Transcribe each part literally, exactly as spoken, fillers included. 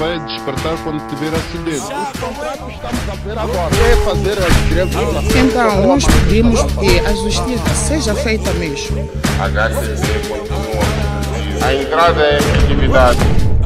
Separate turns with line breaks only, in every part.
vai despertar quando tiver acidente. Os contratos estamos a ver agora. É fazer as greves.
Então, nós pedimos que a justiça seja feita mesmo.
A H C C continua. A entrada é efetividade.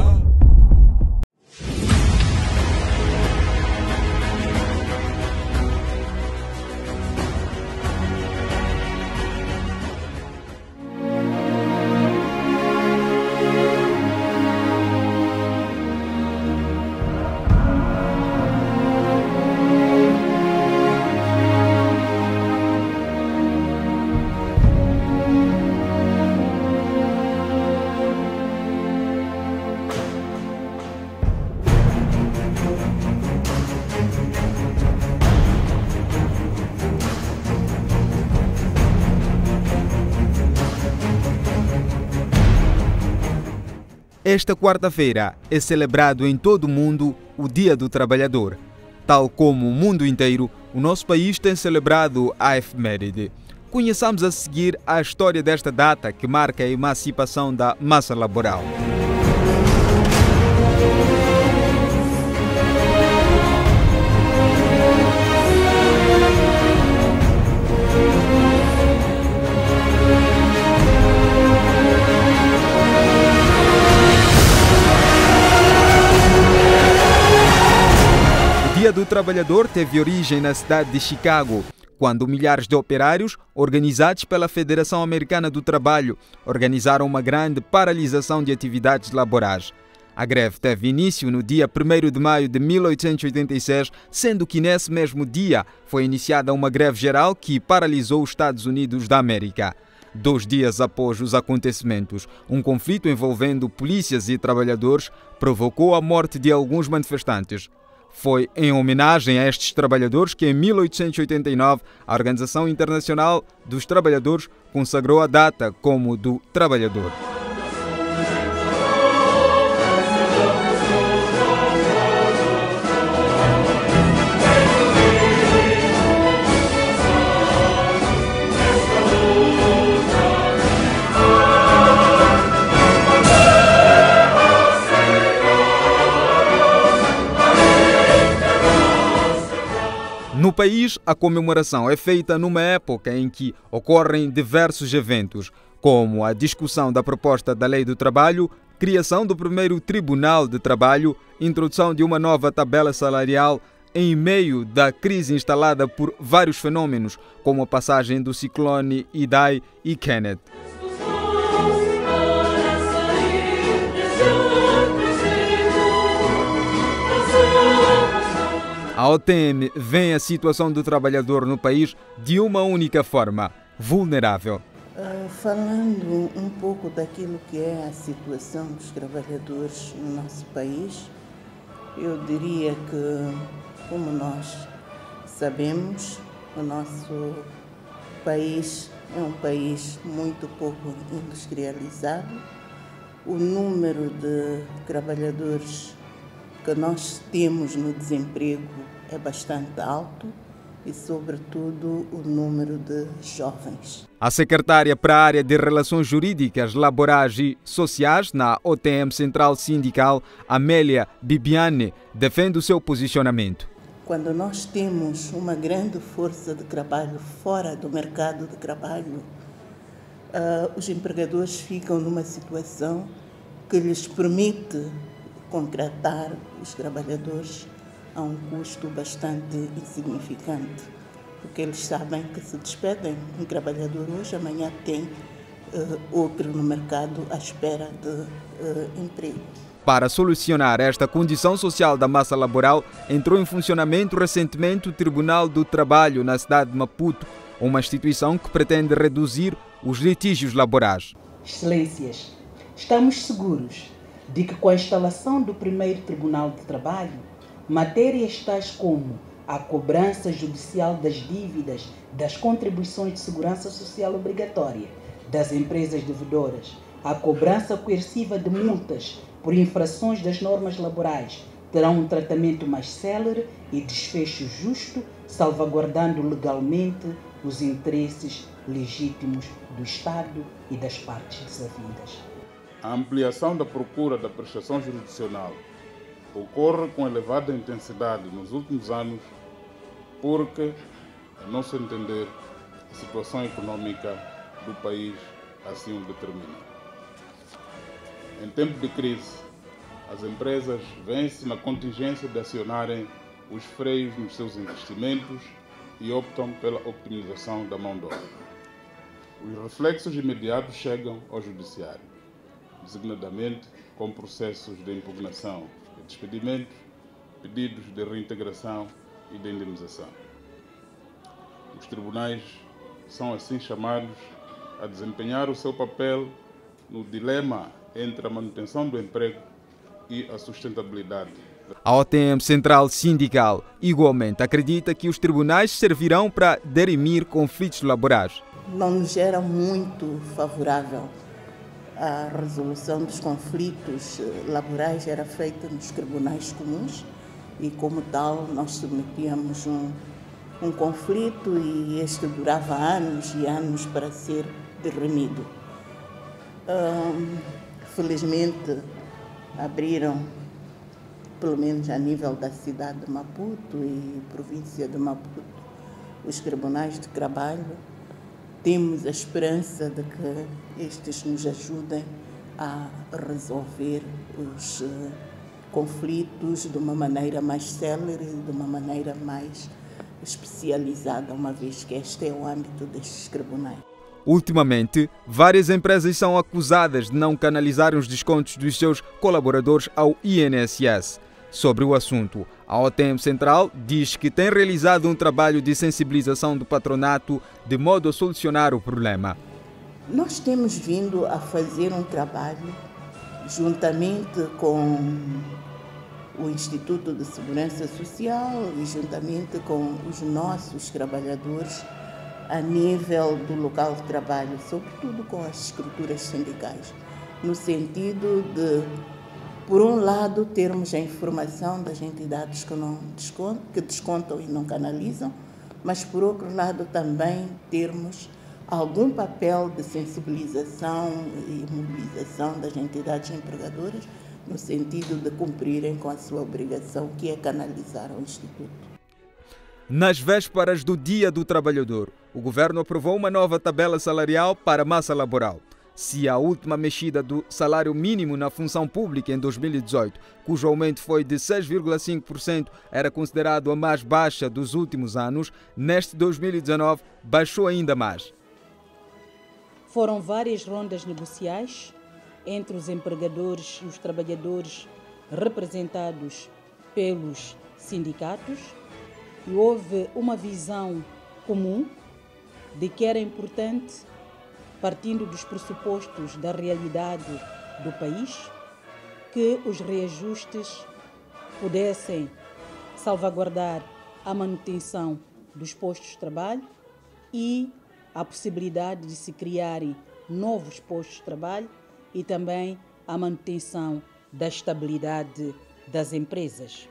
Esta quarta-feira é celebrado em todo o mundo o Dia do Trabalhador. Tal como o mundo inteiro, o nosso país tem celebrado a efeméride. Conheçamos a seguir a história desta data que marca a emancipação da massa laboral. O Dia do Trabalhador teve origem na cidade de Chicago, quando milhares de operários, organizados pela Federação Americana do Trabalho, organizaram uma grande paralisação de atividades laborais. A greve teve início no dia primeiro de maio de mil oitocentos e oitenta e seis, sendo que nesse mesmo dia foi iniciada uma greve geral que paralisou os Estados Unidos da América. Dois dias após os acontecimentos, um conflito envolvendo polícias e trabalhadores provocou a morte de alguns manifestantes. Foi em homenagem a estes trabalhadores que, em mil oitocentos e oitenta e nove, a Organização Internacional dos Trabalhadores consagrou a data como do Trabalhador. No país, a comemoração é feita numa época em que ocorrem diversos eventos, como a discussão da proposta da Lei do Trabalho, criação do primeiro Tribunal de Trabalho, introdução de uma nova tabela salarial, em meio da crise instalada por vários fenômenos, como a passagem do ciclone Idai e Kenneth. A O T M vê a situação do trabalhador no país de uma única forma, vulnerável.
Uh, falando um pouco daquilo que é a situação dos trabalhadores no nosso país, eu diria que, como nós sabemos, o nosso país é um país muito pouco industrializado. O número de trabalhadores que nós temos no desemprego é bastante alto e, sobretudo, o número de jovens.
A secretária para a área de Relações Jurídicas, Laborais e Sociais na O T M Central Sindical, Amélia Bibiane, defende o seu posicionamento.
Quando nós temos uma grande força de trabalho fora do mercado de trabalho, uh, os empregadores ficam numa situação que lhes permite contratar os trabalhadores a um custo bastante insignificante, porque eles sabem que se despedem um trabalhador hoje, amanhã tem uh, outro no mercado à espera de uh, emprego.
Para solucionar esta condição social da massa laboral, entrou em funcionamento recentemente o Tribunal do Trabalho na cidade de Maputo, uma instituição que pretende reduzir os litígios laborais.
Excelências, estamos seguros de que com a instalação do primeiro Tribunal de Trabalho, matérias tais como a cobrança judicial das dívidas das contribuições de segurança social obrigatória das empresas devedoras, a cobrança coerciva de multas por infrações das normas laborais terão um tratamento mais célere e desfecho justo, salvaguardando legalmente os interesses legítimos do Estado e das partes desavidas.
A ampliação da procura da prestação jurisdicional,
ocorre com elevada intensidade nos últimos anos porque, a nosso entender, a situação econômica do país assim o determina. Em tempo de crise, as empresas veem-se na contingência de acionarem os freios nos seus investimentos e optam pela optimização da mão de obra. Os reflexos imediatos chegam ao judiciário, designadamente com processos de impugnação de despedimentos, pedidos de reintegração e de indenização. Os tribunais são assim chamados a desempenhar o seu papel no dilema entre a manutenção do emprego e a sustentabilidade.
A O T M Central Sindical igualmente acredita que os tribunais servirão para dirimir conflitos laborais.
Não nos era muito favorável a resolução dos conflitos laborais, era feita nos tribunais comuns e, como tal, nós submetíamos um, um conflito e este durava anos e anos para ser dirimido. Hum, felizmente, abriram, pelo menos a nível da cidade de Maputo e província de Maputo, os tribunais de trabalho. Temos a esperança de que estes nos ajudem a resolver os uh, conflitos de uma maneira mais célere e de uma maneira mais especializada, uma vez que este é o âmbito destes tribunais.
Ultimamente, várias empresas são acusadas de não canalizarem os descontos dos seus colaboradores ao I N S S. Sobre o assunto, a O T M Central diz que tem realizado um trabalho de sensibilização do patronato de modo a solucionar o problema.
Nós temos vindo a fazer um trabalho juntamente com o Instituto de Segurança Social e juntamente com os nossos trabalhadores a nível do local de trabalho, sobretudo com as estruturas sindicais, no sentido de, por um lado, termos a informação das entidades que, não descontam, que descontam e não canalizam, mas, por outro lado, também termos algum papel de sensibilização e mobilização das entidades empregadoras no sentido de cumprirem com a sua obrigação, que é canalizar ao Instituto.
Nas vésperas do Dia do Trabalhador, o governo aprovou uma nova tabela salarial para a massa laboral. Se a última mexida do salário mínimo na função pública em dois mil e dezoito, cujo aumento foi de seis vírgula cinco por cento, era considerado a mais baixa dos últimos anos, neste dois mil e dezanove baixou ainda mais.
Foram várias rondas negociais entre os empregadores e os trabalhadores representados pelos sindicatos e houve uma visão comum de que era importante, partindo dos pressupostos da realidade do país, que os reajustes pudessem salvaguardar a manutenção dos postos de trabalho e a possibilidade de se criarem novos postos de trabalho e também a manutenção da estabilidade das empresas.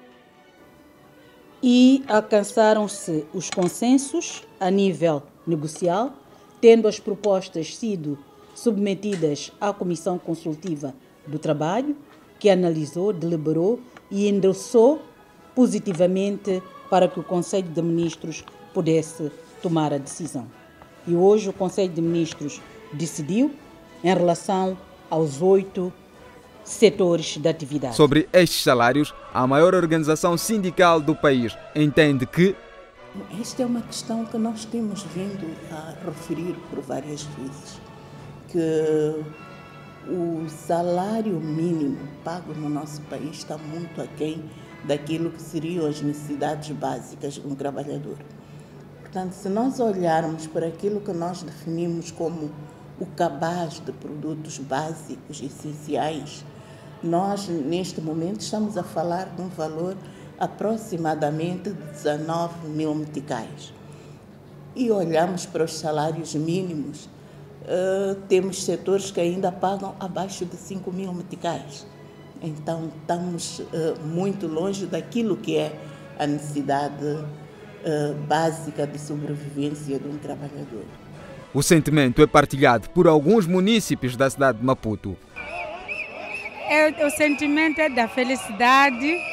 E alcançaram-se os consensos a nível negocial, tendo as propostas sido submetidas à Comissão Consultiva do Trabalho, que analisou, deliberou e endossou positivamente para que o Conselho de Ministros pudesse tomar a decisão. E hoje o Conselho de Ministros decidiu em relação aos oito setores de atividade.
Sobre estes salários, a maior organização sindical do país entende que
esta é uma questão que nós temos vindo a referir por várias vezes, que o salário mínimo pago no nosso país está muito aquém daquilo que seriam as necessidades básicas de um trabalhador. Portanto, se nós olharmos para aquilo que nós definimos como o cabaz de produtos básicos essenciais, nós, neste momento, estamos a falar de um valor aproximadamente de dezanove mil meticais. E olhamos para os salários mínimos, uh, temos setores que ainda pagam abaixo de cinco mil meticais. Então, estamos uh, muito longe daquilo que é a necessidade uh, básica de sobrevivência de um trabalhador.
O sentimento é partilhado por alguns munícipes da cidade de Maputo.
É, o sentimento é da felicidade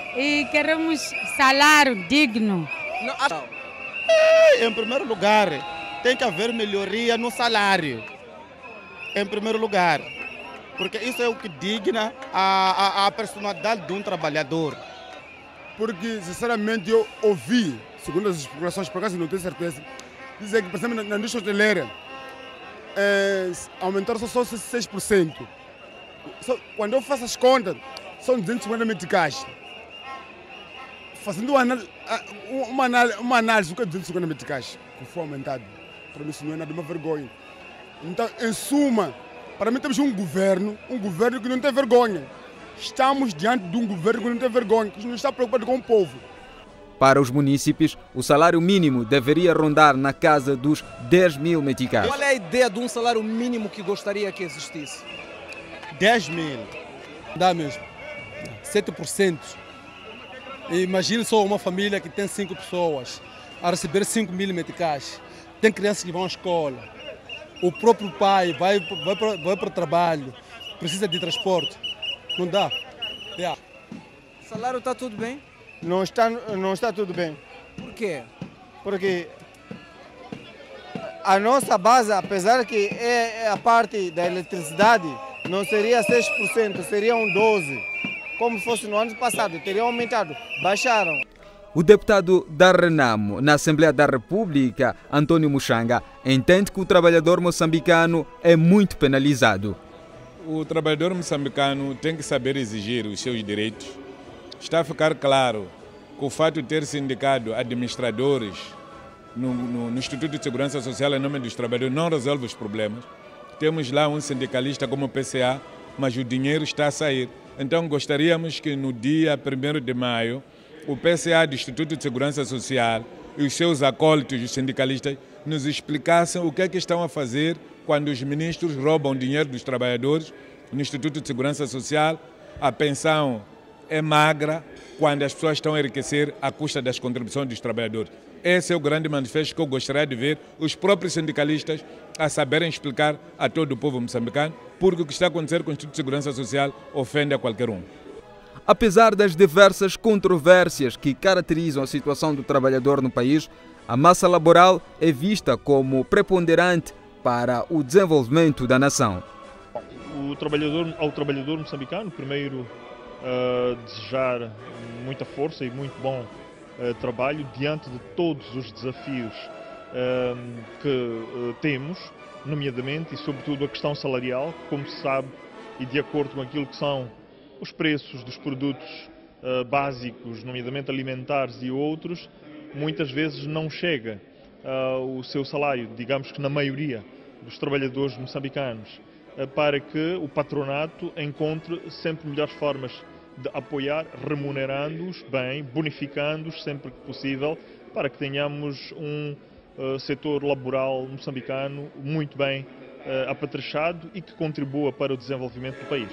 e queremos salário digno.
Não, em primeiro lugar, tem que haver melhoria no salário. Em primeiro lugar. Porque isso é o que digna a, a, a personalidade de um trabalhador.
Porque, sinceramente, eu ouvi, segundo as explicações, por acaso não tenho certeza, dizer que, por exemplo, na indústria hoteleira, é, aumentaram só, só seis por cento. Só, quando eu faço as contas, são duzentos e cinquenta meticais. Fazendo uma, uma, análise, uma análise do que é duzentos e cinquenta meticais, que foi aumentado, para mim isso não é nada, uma vergonha. Então, em suma, para mim temos um governo, um governo que não tem vergonha. Estamos diante de um governo que não tem vergonha, que não está preocupado com o povo.
Para os munícipes, o salário mínimo deveria rondar na casa dos dez mil meticais.
Qual é a ideia de um salário mínimo que gostaria que existisse?
dez mil.
Dá mesmo. sete por cento. Imagine só uma família que tem cinco pessoas a receber cinco mil meticais. Tem crianças que vão à escola. O próprio pai vai, vai, para, vai para o trabalho, precisa de transporte. Não dá. Yeah.
O salário está tudo bem?
Não está, não está tudo bem.
Por quê?
Porque a nossa base, apesar que é a parte da eletricidade, não seria seis por cento, seria um doze por cento. Como fosse no ano passado, teria aumentado. Baixaram.
O deputado da Renamo na Assembleia da República, Antônio Muxanga, entende que o trabalhador moçambicano é muito penalizado.
O trabalhador moçambicano tem que saber exigir os seus direitos. Está a ficar claro que o fato de ter sindicado administradores no, no, no Instituto de Segurança Social em nome dos trabalhadores não resolve os problemas. Temos lá um sindicalista como o P C A, mas o dinheiro está a sair. Então gostaríamos que no dia primeiro de maio, o P C A do Instituto de Segurança Social e os seus acólitos, os sindicalistas, nos explicassem o que é que estão a fazer quando os ministros roubam dinheiro dos trabalhadores no Instituto de Segurança Social. A pensão é magra quando as pessoas estão a enriquecer à custa das contribuições dos trabalhadores. Esse é o grande manifesto que eu gostaria de ver os próprios sindicalistas a saberem explicar a todo o povo moçambicano, porque o que está a acontecer com o Instituto de Segurança Social ofende a qualquer um.
Apesar das diversas controvérsias que caracterizam a situação do trabalhador no país, a massa laboral é vista como preponderante para o desenvolvimento da nação.
O trabalhador, ao trabalhador moçambicano, primeiro, uh, desejar muita força e muito bom uh, trabalho diante de todos os desafios uh, que uh, temos, nomeadamente e sobretudo a questão salarial, como se sabe, e de acordo com aquilo que são os preços dos produtos uh, básicos, nomeadamente alimentares e outros, muitas vezes não chega uh, o seu salário, digamos que na maioria dos trabalhadores moçambicanos, uh, para que o patronato encontre sempre melhores formas de apoiar, remunerando-os bem, bonificando-os sempre que possível, para que tenhamos um uh, setor laboral moçambicano muito bem uh, apetrechado e que contribua para o desenvolvimento do país.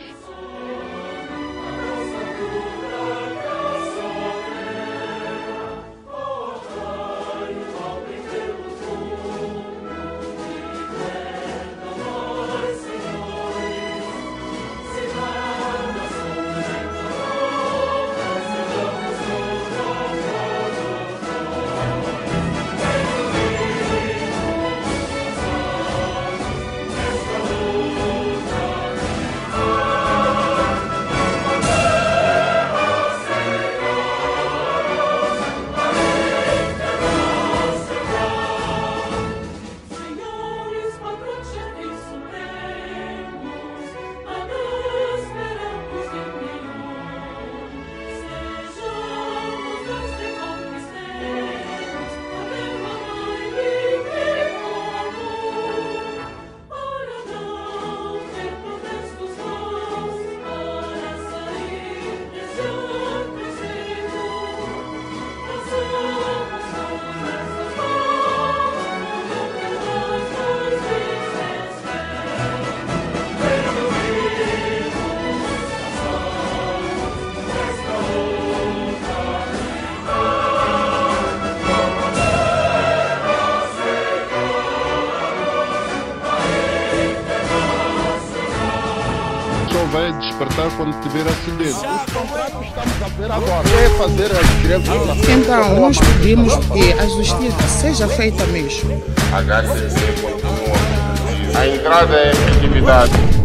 despertar quando tiver acidente. Os contratos estamos a ver agora. É fazer as greves.
Então, nós pedimos que a justiça seja feita mesmo.
A H C C continua. A entrada é em atividade.